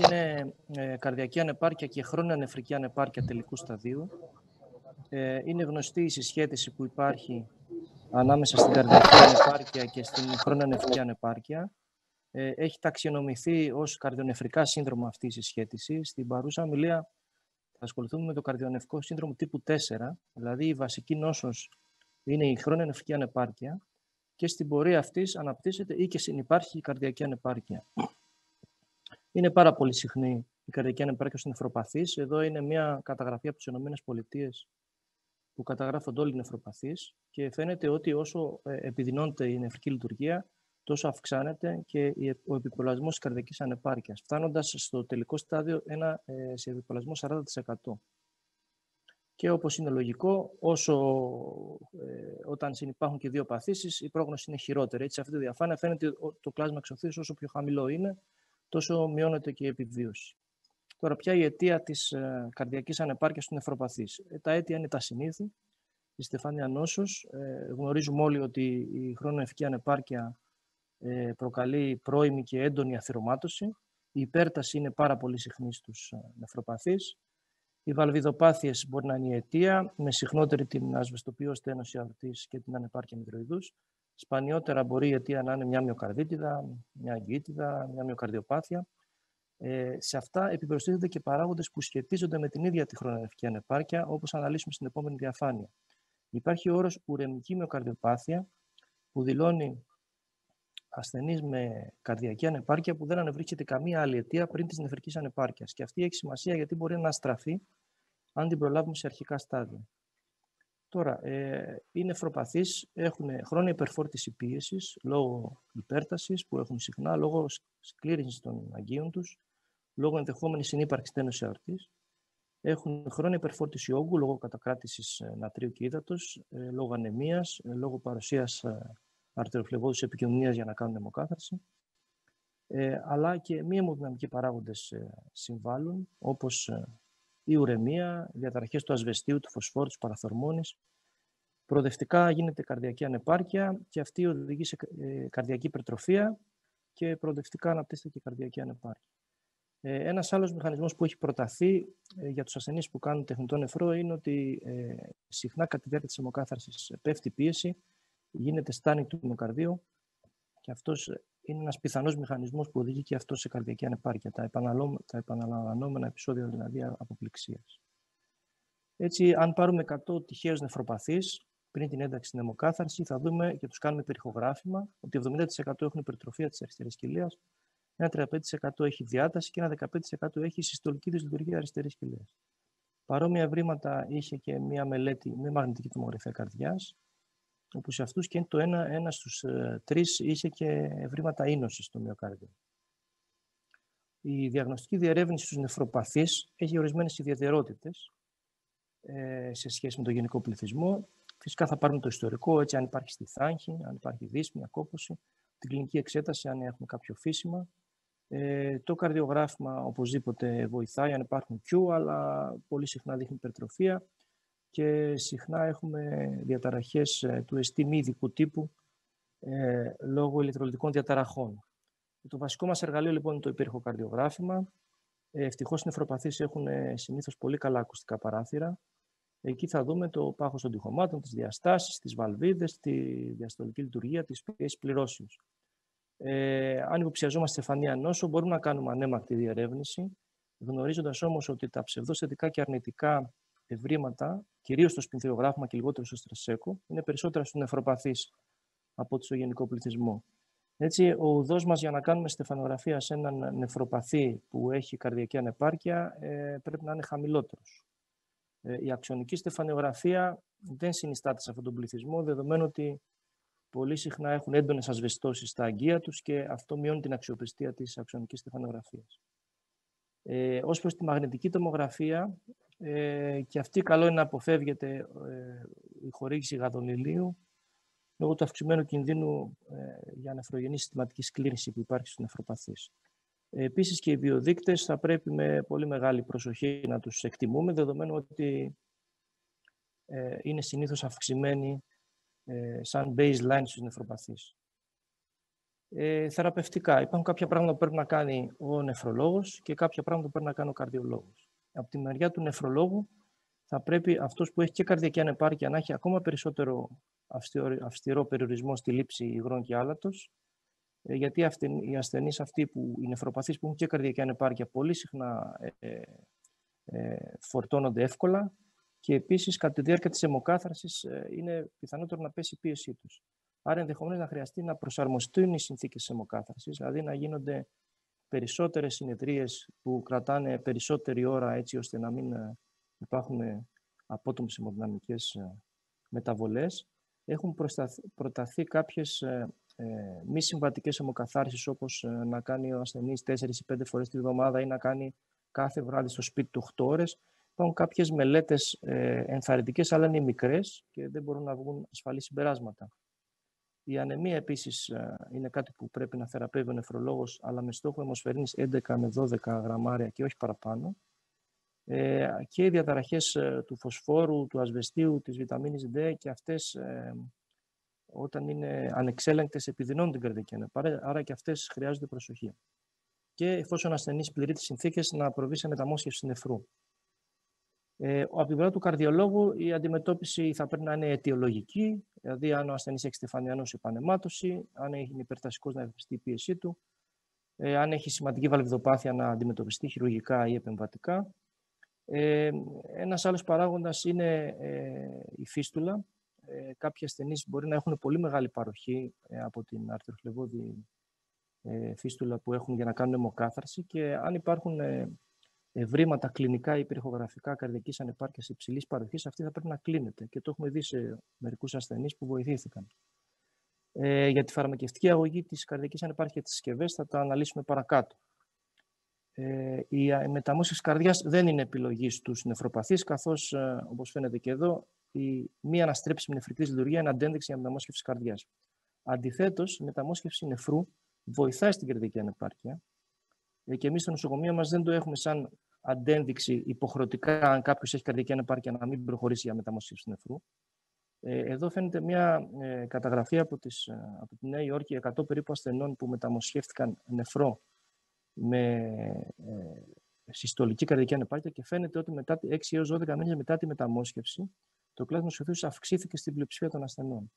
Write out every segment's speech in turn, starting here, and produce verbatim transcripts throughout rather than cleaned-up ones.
είναι ε, καρδιακή ανεπάρκεια και χρόνια νεφρική ανεπάρκεια τελικού σταδίου. Ε, είναι γνωστή η συσχέτιση που υπάρχει ανάμεσα στην καρδιακή ανεπάρκεια και στην χρόνια νεφρική ανεπάρκεια. Ε, έχει ταξινομηθεί ως καρδιονεφρικά σύνδρομο αυτή η συσχέτιση. Στην παρούσα ομιλία θα ασχοληθούμε με το καρδιονεφρικό σύνδρομο τύπου τέσσερα, δηλαδή η βασική νόσος είναι η χρόνια νεφρική ανεπάρκεια και στην πορεία αυτής αναπτύσσεται ή και συνυπάρχει η καρδιακή ανεπάρκεια. Είναι πάρα πολύ συχνή η καρδιακή ανεπάρκεια στους νεφροπαθείς. Εδώ είναι μια καταγραφή από τις ΗΠΑ που καταγράφονται όλοι οι νεφροπαθείς και φαίνεται ότι όσο επιδεινώνεται η νεφρική λειτουργία, τόσο αυξάνεται και ο επιπολασμός της καρδιακής ανεπάρκειας, φτάνοντας στο τελικό στάδιο ένα, σε επιπολασμό σαράντα τοις εκατό. Και όπως είναι λογικό, όσο ε, όταν συνυπάρχουν και δύο παθήσεις, η πρόγνωση είναι χειρότερη. Έτσι, σε αυτή τη διαφάνεια φαίνεται ότι το κλάσμα εξωθείας όσο πιο χαμηλό είναι, τόσο μειώνεται και η επιβίωση. Τώρα, ποια η αιτία της ε, καρδιακής ανεπάρκειας του νεφροπαθείς? Ε, τα αίτια είναι τα συνήθη. Η στεφάνια νόσος. Ε, γνωρίζουμε όλοι ότι η χρόνια νεφρική ανεπάρκεια ε, προκαλεί πρώιμη και έντονη αθυρωμάτωση. Η υπέρταση είναι πάρα πολύ συχνή στους ε, νεφροπαθείς. Οι βαλβιδοπάθειες μπορεί να είναι η αιτία, με συχνότερη την ασβεστοποιώ στένωση αορτής και την ανεπάρκεια μυδροειδούς. Σπανιότερα μπορεί η αιτία να είναι μια μυοκαρδίτιδα, μια αγκίτιδα, μια μυοκαρδιοπάθεια. Ε, σε αυτά επιπροσθέτονται και παράγοντες που σχετίζονται με την ίδια τη χρόνια νεφρική ανεπάρκεια, όπως αναλύσουμε στην επόμενη διαφάνεια. Υπάρχει ο όρος ουρεμική μυοκαρδιοπάθεια, που δηλώνει ασθενείς με καρδιακή ανεπάρκεια που δεν ανεβρίσκεται καμία άλλη αιτία πριν της νεφρικής ανεπάρκειας. Και αυτή έχει σημασία γιατί μπορεί να αστραφεί αν την προλάβουμε σε αρχικά στάδια. Τώρα, ε, οι νεφροπαθείς έχουν χρόνια υπερφόρτιση πίεσης λόγω υπέρτασης που έχουν συχνά, λόγω σκλήρυνσης των αγκίων τους, λόγω ενδεχόμενης συνύπαρξης στένωσης αορτής. Έχουν χρόνια υπερφόρτιση όγκου λόγω κατακράτησης νατρίου και ύδατος, ε, λόγω ανεμίας, ε, λόγω παρουσίας ε, αρτεροφλεγόδους επικοινωνίας για να κάνουν αιμοκάθαρση. Ε, αλλά και μη αιμοδυναμικοί παράγοντες ε, συμβάλλουν, όπως ε, η ουρεμία, διαταραχές του ασβεστίου, του φωσφόρου, της παραθορμόνης. Προοδευτικά γίνεται καρδιακή ανεπάρκεια και αυτή οδηγεί σε ε, καρδιακή υπερτροφία και προοδευτικά αναπτύσσεται και καρδιακή ανεπάρκεια. Ε, ένας άλλος μηχανισμός που έχει προταθεί ε, για τους ασθενείς που κάνουν τεχνητό νεφρό είναι ότι ε, συχνά κατά τη διάρκεια της αιμοκάθαρσης πέφτει η πίεση, γίνεται στάνη του μυοκαρδίου και αυτός είναι ένας πιθανός μηχανισμός που οδηγεί και αυτό σε καρδιακή ανεπάρκεια, τα, τα επαναλαμβανόμενα επεισόδια δηλαδή αποπληξίας. Έτσι, αν πάρουμε εκατό τυχαίους νεφροπαθείς πριν την ένταξη στην αιμοκάθαρση, θα δούμε και τους κάνουμε περιχογράφημα ότι εβδομήντα τοις εκατό έχουν υπερτροφία της αριστερής κοιλίας, ένα τριάντα πέντε τοις εκατό έχει διάταση και ένα δεκαπέντε τοις εκατό έχει συστολική δυσλειτουργία αριστερής κοιλίας. Παρόμοια ευρήματα είχε και μία μελέτη με μαγνητική τομογραφία καρδιάς, όπου σε αυτούς και το ένα, ένα στους ε, τρεις είχε και ευρήματα ίνωσης στο μυοκάρδιο. Η διαγνωστική διερεύνηση στους νεφροπαθείς έχει ορισμένες ιδιαιτερότητες ε, σε σχέση με τον γενικό πληθυσμό. Φυσικά θα πάρουμε το ιστορικό, έτσι αν υπάρχει στιθάγχη, αν υπάρχει δύσπνοια, κόπωση, την κλινική εξέταση, αν έχουμε κάποιο φύσιμα. Ε, το καρδιογράφημα οπωσδήποτε βοηθάει αν υπάρχουν Q, αλλά πολύ συχνά δείχνει υπερτροφία και συχνά έχουμε διαταραχές του εστί μη ειδικού τύπου ε, λόγω ηλεκτρολιτικών διαταραχών. Το βασικό μας εργαλείο λοιπόν είναι το υπέροχο καρδιογράφημα. Ε, ευτυχώς οι νεφροπαθείς έχουν ε, συνήθως πολύ καλά ακουστικά παράθυρα. Εκεί θα δούμε το πάχος των τυχωμάτων, τις διαστάσεις, τις βαλβίδες, τη διαστολική λειτουργία, τις πίεσεις πληρώσεως. Ε, αν υποψιαζόμαστε στεφανία νόσο, μπορούμε να κάνουμε ανέμακτη διερεύνηση, γνωρίζοντας όμως ότι τα ψευδώς θετικά και αρνητικά ευρήματα, κυρίως στο σπινθυρογράφημα και λιγότερο στο στρεσέκο, είναι περισσότερα στους νεφροπαθείς από ότι στο γενικό πληθυσμό. Έτσι, ο οδός μας για να κάνουμε στεφανογραφία σε έναν νεφροπαθή που έχει καρδιακή ανεπάρκεια ε, πρέπει να είναι χαμηλότερος. Ε, η αξιονική στεφανογραφία δεν συνιστάται σε αυτόν τον πληθυσμό, δεδομένου ότι πολύ συχνά έχουν έντονες ασβεστώσεις στα αγκία τους και αυτό μειώνει την αξιοπιστία της αξιονικής στεφανογραφίας. Ε, ως προς τη μαγνητική τομογραφία, ε, και αυτή καλό είναι να αποφεύγεται ε, η χορήγηση γαδονηλίου λόγω του αυξημένου κινδύνου ε, για νεφρογενή συστηματική σκλήρυνση που υπάρχει στους νεφροπαθείς. Ε, επίσης και οι βιοδείκτες θα πρέπει με πολύ μεγάλη προσοχή να τους εκτιμούμε, δεδομένου ότι ε, είναι συνήθως αυξημένοι ε, σαν baseline στους νεφροπαθείς. Ε, θεραπευτικά. Υπάρχουν κάποια πράγματα που πρέπει να κάνει ο νεφρολόγος και κάποια πράγματα που πρέπει να κάνει ο καρδιολόγος. Από τη μεριά του νεφρολόγου θα πρέπει αυτός που έχει και καρδιακή ανεπάρκεια να έχει ακόμα περισσότερο αυστηρό, αυστηρό περιορισμό στη λήψη υγρών και άλατος, ε, γιατί οι ασθενείς αυτοί, που, οι νεφροπαθείς που έχουν και καρδιακή ανεπάρκεια, πολύ συχνά ε, ε, φορτώνονται εύκολα και επίσης κατά τη διάρκεια της αιμοκάθαρσης ε, είναι πιθανότερο να πέσει η πίεσή τους. Άρα ενδεχομένως να χρειαστεί να προσαρμοστούν οι συνθήκες της αιμοκάθαρσης, δηλαδή να γίνονται περισσότερες συνεδρίες που κρατάνε περισσότερη ώρα, έτσι ώστε να μην υπάρχουν απότομες αιμοδυναμικές μεταβολές. Έχουν προταθεί κάποιες ε, μη συμβατικές αιμοκαθάρσεις, όπως να κάνει ο ασθενής τέσσερις ή πέντε φορές τη βδομάδα ή να κάνει κάθε βράδυ στο σπίτι του οκτώ ώρες. Υπάρχουν κάποιες μελέτες ε, ενθαρρυντικές, αλλά είναι μικρές και δεν μπορούν να βγουν ασφαλή συμπεράσματα. Η ανεμία επίσης είναι κάτι που πρέπει να θεραπεύει ο νεφρολόγος, αλλά με στόχο αιμοσφαιρίνης έντεκα με δώδεκα γραμμάρια και όχι παραπάνω. Ε, και οι διαταραχές του φωσφόρου, του ασβεστίου, της βιταμίνης D, και αυτές ε, όταν είναι ανεξέλεγκτες επιδεινώνουν την καρδιακή ανεπάρκεια, άρα και αυτές χρειάζονται προσοχή. Και εφόσον ο ασθενής πληρεί τις συνθήκες, να προβεί σε μεταμόσχευση νεφρού. Ε, από την πλευρά του καρδιολόγου, η αντιμετώπιση θα πρέπει να είναι αιτιολογική, δηλαδή αν ο ασθενής έχει στεφανιανούς επαναιμάτωση, αν είναι υπερτασικός να ρυθμιστεί η πίεσή του, ε, αν έχει σημαντική βαλβιδοπάθεια να αντιμετωπιστεί χειρουργικά ή επεμβατικά. Ε, ένας άλλος παράγοντας είναι ε, η φίστουλα. Ε, κάποιοι ασθενείς μπορεί να έχουν πολύ μεγάλη παροχή ε, από την αρτεροφλεβώδη ε, φίστουλα που έχουν για να κάνουν αιμοκάθαρση, και αν υπάρχουν ε, ευρήματα κλινικά ή πυρηχογραφικά καρδιακής ανεπάρκειας υψηλής παροχής, αυτή θα πρέπει να κλείνεται, και το έχουμε δει σε μερικούς ασθενείς που βοηθήθηκαν. Ε, για τη φαρμακευτική αγωγή της καρδιακής ανεπάρκειας και τις συσκευές θα τα αναλύσουμε παρακάτω. Ε, η μεταμόσχευση καρδιάς δεν είναι επιλογή στους νεφροπαθείς, καθώς, ε, όπως φαίνεται και εδώ, η μη αναστρέψιμη νεφρική λειτουργία είναι αντένδειξη για μεταμόσχευση καρδιάς. Αντιθέτως, η μεταμόσχευση νεφρού βοηθάει στην καρδιακή ανεπάρκεια, ε, και εμείς στο νοσοκομείο μας δεν το έχουμε σαν αντένδειξη υποχρεωτικά, αν κάποιος έχει καρδιακή ανεπάρκεια, να μην προχωρήσει για μεταμόσχευση νεφρού. Ε, εδώ φαίνεται μια ε, καταγραφή από, τις, από τη Νέα Υόρκη εκατό περίπου ασθενών που μεταμοσχεύτηκαν νεφρό με ε, συστολική καρδιακή ανεπάρκεια, και φαίνεται ότι μετά έξι έως δώδεκα μήνες μετά τη μεταμόσχευση το κλάσμα νοσοκομείου αυξήθηκε στην πλειοψηφία των ασθενών.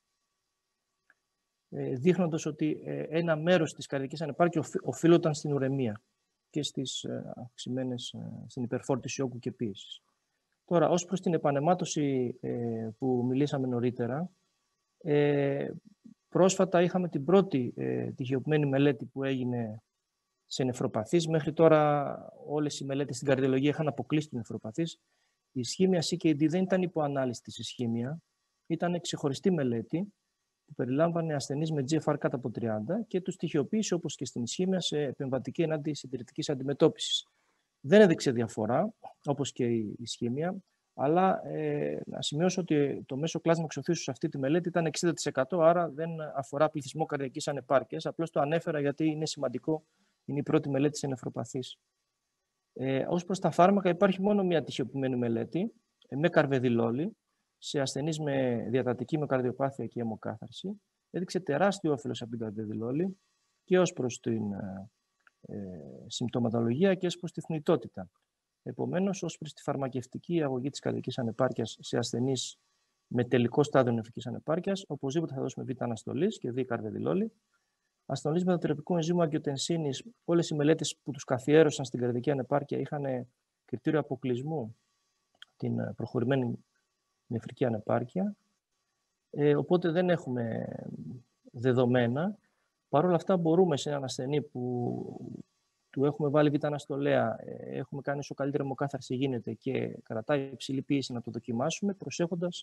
Ε, δείχνοντας ότι ε, ένα μέρος της καρδιακής ανεπάρκειας οφείλονταν στην ουρεμία και στις ε, αυξημένες, ε, στην υπερφόρτιση όγκου και πίεσης. Τώρα, ως προς την επαναιμάτωση ε, που μιλήσαμε νωρίτερα, ε, πρόσφατα είχαμε την πρώτη ε, τυχιοποιημένη μελέτη που έγινε σε νεφροπαθείς. Μέχρι τώρα όλες οι μελέτες στην καρδιολογία είχαν αποκλείσει τους νεφροπαθείς. Η ισχύμια σι κέι ντι δεν ήταν υποανάλυση της ισχύμια, ήταν ξεχωριστή μελέτη που περιλάμβανε ασθενείς με τζι εφ αρ κάτω από τριάντα και τους τυχιοποίησε, όπως και στην ισχύμια, σε επεμβατική ενάντια συντηρητικής αντιμετώπισης. Δεν έδειξε διαφορά, όπως και η ισχύμια, αλλά ε, να σημειώσω ότι το μέσο κλάσμα εξωθήσεως σε αυτή τη μελέτη ήταν εξήντα τοις εκατό, άρα δεν αφορά πληθυσμό καρδιακής ανεπάρκειας. Απλώς το ανέφερα γιατί είναι σημαντικό, είναι η πρώτη μελέτη σε νεφροπαθείς. Ε, ως προς τα φάρμακα, υπάρχει μόνο μία τυχιοποιημένη μελέτη ε, με καρβεδιλόλη σε ασθενείς με διατατική μυοκαρδιοπάθεια και αιμοκάθαρση. Έδειξε τεράστιο όφελος από την καρβεδιλόλη και ως προς την ε, ε, συμπτωματολογία και ως προς τη θνητότητα. Επομένως, ως προς τη φαρμακευτική αγωγή της καρδιακής ανεπάρκειας σε ασθενείς με τελικό στάδιο νεφρικής ανεπάρκειας, οπωσδήποτε θα δώσουμε β-αναστολής και δι-καρβεδιλόλη. Ασθενείς με το θεραπευτικό ενζύμου αγκιοτενσίνης, όλες οι μελέτες που τους καθιέρωσαν στην καρδιακή ανεπάρκεια είχαν κριτήριο αποκλεισμού την προχωρημένη νεφρική ανεπάρκεια. Ε, οπότε δεν έχουμε δεδομένα. Παρ' όλα αυτά μπορούμε σε έναν ασθενή που του έχουμε βάλει β-αναστολέα, έχουμε κάνει όσο καλύτερη αιμοκάθαρση γίνεται και κρατάει υψηλή πίεση, να το δοκιμάσουμε, προσέχοντας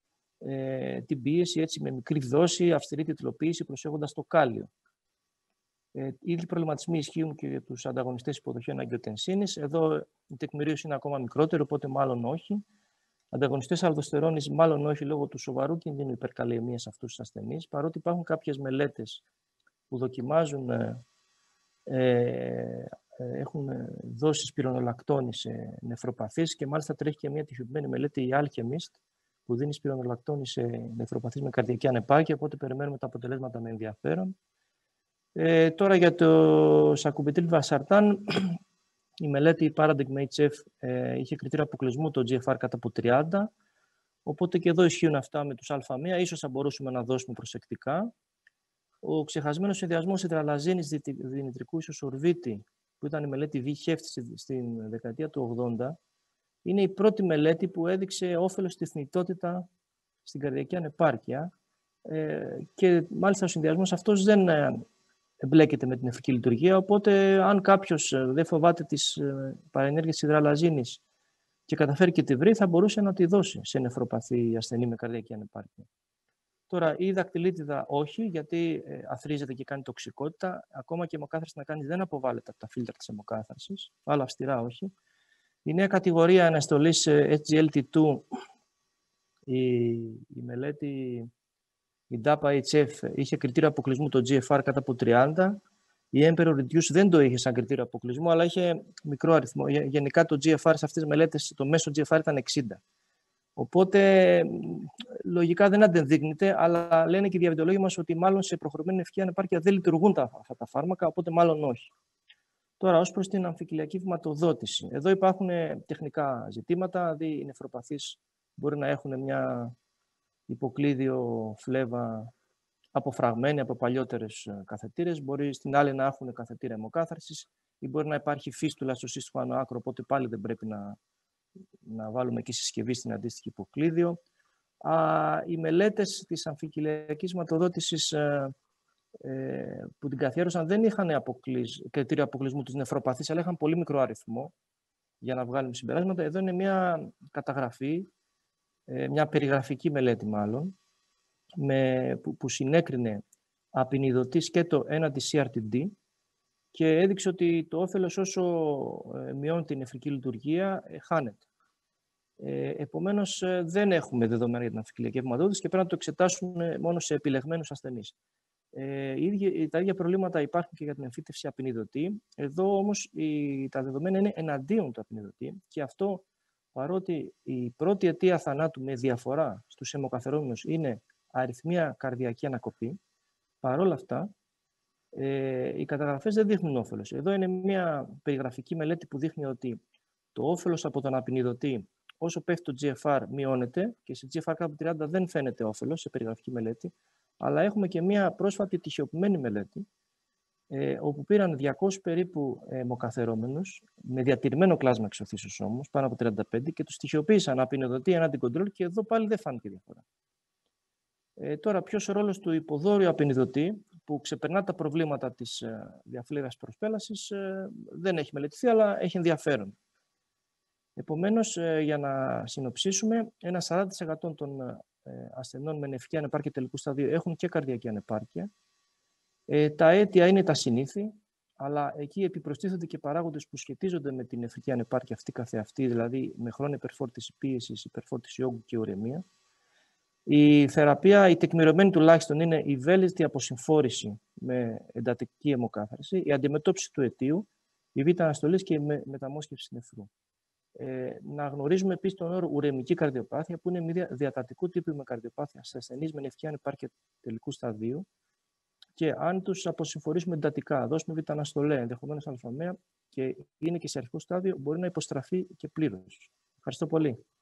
ε, την πίεση έτσι, με μικρή δόση, αυστηρή τιτλοποίηση, προσέχοντας το κάλιο. Ε, οι ίδιοι προβληματισμοί ισχύουν και για τους ανταγωνιστές υποδοχέων αγκιοτενσίνης. Εδώ η τεκμηρίωση είναι ακόμα μικρότερη, οπότε μάλλον όχι. Ανταγωνιστές αλδοστερόνης, μάλλον όχι, λόγω του σοβαρού κινδύνου υπερκαλιαιμίας σε αυτούς τους ασθενείς, παρότι υπάρχουν κάποιες μελέτες που δοκιμάζουν, ε, ε, έχουν δώσει σπυρονολακτόνη σε νεφροπαθείς, και μάλιστα τρέχει και μια τυχιοποιημένη μελέτη, η Alchemist, που δίνει σπυρονολακτόνη σε νεφροπαθείς με καρδιακή ανεπάρκεια, οπότε περιμένουμε τα αποτελέσματα με ενδιαφέρον. Ε, τώρα για το σακουμπετρίλ βασαρτάν, η μελέτη Paradigm έιτς εφ ε, είχε κριτήριο αποκλεισμού το τζι εφ αρ κατά από τριάντα, οπότε και εδώ ισχύουν αυτά με τους α1, ίσως θα μπορούσαμε να δώσουμε προσεκτικά. Ο ξεχασμένος συνδυασμός υδραλαζίνης δινητρικού ισοσορβίτη, που ήταν η μελέτη Βι-Χέφτη στην δεκαετία του ογδόντα, είναι η πρώτη μελέτη που έδειξε όφελος στη θνητότητα στην καρδιακή ανεπάρκεια ε, και μάλιστα ο συνδυασμός αυτός δεν εμπλέκεται με την νεφρική λειτουργία, οπότε αν κάποιος δεν φοβάται τις παρενέργειες της υδραλαζίνης και καταφέρει και τη βρει, θα μπορούσε να τη δώσει σε νεφροπαθή ασθενή με καρδιακή ανεπάρκεια. Τώρα, η δακτυλίτιδα όχι, γιατί ε, αθρίζεται και κάνει τοξικότητα. Ακόμα και η αιμοκάθαρση να κάνει δεν αποβάλλεται από τα φίλτρα της αιμοκάθαρσης, αλλά αυστηρά όχι. Η νέα κατηγορία αναστολής ες τζι ελ τι δύο, η, η μελέτη, η ντάπα έιτς εφ, είχε κριτήριο αποκλεισμού το τζι εφ αρ κατά από τριάντα. Η Emperor Reduce δεν το είχε σαν κριτήριο αποκλεισμού, αλλά είχε μικρό αριθμό. Γενικά το τζι εφ αρ σε αυτές τις μελέτες, το μέσο τζι εφ αρ ήταν εξήντα. Οπότε, λογικά δεν αντενδείκνυται, αλλά λένε και οι διαβητολόγοι μας ότι μάλλον σε προχωρημένη νεφρική ανεπάρκεια δεν λειτουργούν τα, αυτά τα φάρμακα, οπότε μάλλον όχι. Τώρα, ως προς την αμφικυλιακή βηματοδότηση. Εδώ υπάρχουν τεχνικά ζητήματα, δηλαδή οι νεφροπαθείς μπορεί να έχουν μια υποκλίδιο φλέβα αποφραγμένη από παλιότερες καθετήρες, μπορεί στην άλλη να έχουν καθετήρα αιμοκάθαρσης ή μπορεί να υπάρχει φίστουλα στο σύστημα άνω άκρο, οπότε πάλι δεν πρέπει να να βάλουμε εκεί συσκευή στην αντίστοιχη υποκλίδιο. Α, οι μελέτες της αμφικυλιακής βηματοδότησης ε, ε, που την καθιέρωσαν δεν είχαν αποκλεισ... κριτήριο αποκλεισμού της νεφροπαθής, αλλά είχαν πολύ μικρό αριθμό για να βγάλουμε συμπεράσματα. Εδώ είναι μια καταγραφή, ε, μια περιγραφική μελέτη μάλλον, με, που, που συνέκρινε απεινιδωτή σκέτο έναντι σι αρ τι ντι και έδειξε ότι το όφελος όσο ε, μειώνει την νεφρική λειτουργία ε, χάνεται. Ε, επομένως, ε, δεν έχουμε δεδομένα για την αμφικυλιακή βηματοδότηση και πρέπει να το εξετάσουμε μόνο σε επιλεγμένους ασθενείς. Ε, ίδια, τα ίδια προβλήματα υπάρχουν και για την εμφύτευση απεινιδωτή. Εδώ όμως η, τα δεδομένα είναι εναντίον του απεινιδωτή και αυτό, παρότι η πρώτη αιτία θανάτου με διαφορά στους αιμοκαθαρρόμενους είναι αρρυθμία καρδιακή ανακοπή, παρόλα αυτά ε, οι καταγραφές δεν δείχνουν όφελος. Εδώ είναι μια περιγραφική μελέτη που δείχνει ότι το όφελος από τον απεινιδωτή όσο πέφτει το τζι εφ αρ μειώνεται και σε τζι εφ αρ κάτω από τριάντα δεν φαίνεται όφελος σε περιγραφική μελέτη, αλλά έχουμε και μία πρόσφατη τυχιοποιημένη μελέτη, ε, όπου πήραν διακόσιους περίπου αιμοκαθαρρόμενους, με διατηρημένο κλάσμα εξωθήσεως όμως, πάνω από τριάντα πέντε, και τους τυχιοποίησαν απεινιδωτή εναντί κοντρόλ και εδώ πάλι δεν φάνηκε διαφορά. Ε, τώρα, ποιος ο ρόλος του υποδόριου απεινιδωτή, που ξεπερνά τα προβλήματα της ε, διαφλέβειας προσπέλασης, ε, δεν έχει μελετηθεί, αλλά έχει ενδιαφέρον. Επομένως, για να συνοψίσουμε, ένα σαράντα τοις εκατό των ασθενών με νεφρική ανεπάρκεια τελικού σταδίου έχουν και καρδιακή ανεπάρκεια. Ε, τα αίτια είναι τα συνήθη, αλλά εκεί επιπροστίθενται και παράγοντες που σχετίζονται με την νεφρική ανεπάρκεια αυτή καθεαυτή, δηλαδή με χρόνια υπερφόρτιση πίεσης, υπερφόρτιση όγκου και ουρεμία. Η θεραπεία, η τεκμηριωμένη τουλάχιστον, είναι η βέλτιστη αποσυμφόρηση με εντατική αιμοκάθαρση, η αντιμετώπιση του αιτίου, η β' αναστολής και η μεταμόσχευση νεφρού. Ε, να γνωρίζουμε επίσης τον όρο ουρεμική καρδιοπάθεια, που είναι μια διατατικού τύπου με καρδιοπάθεια σε ασθενείς με νεφρική ανεπάρκεια τελικού σταδίου. Και αν τους αποσυμφορήσουμε εντατικά, δώσουμε β' αναστολέ, ενδεχομένως αλφαμέα, και είναι και σε αρχικό στάδιο, μπορεί να υποστραφεί και πλήρως. Ευχαριστώ πολύ.